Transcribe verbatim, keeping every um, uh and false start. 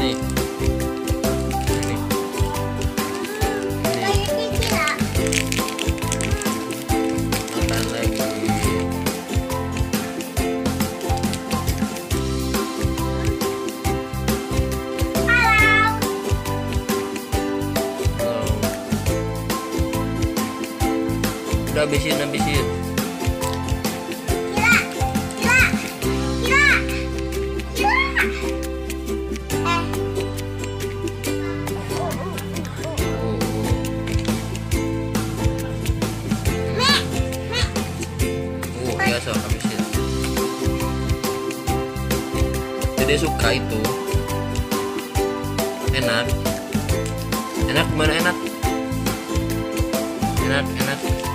nih. Ini. Makan lagi. Udah habisin, habisin. Kira, kira, kira, kira. Eh. Mek, mek. Oh, biasa habisin. Dede suka itu. Enak. Enak, mana enak? Enak, enak.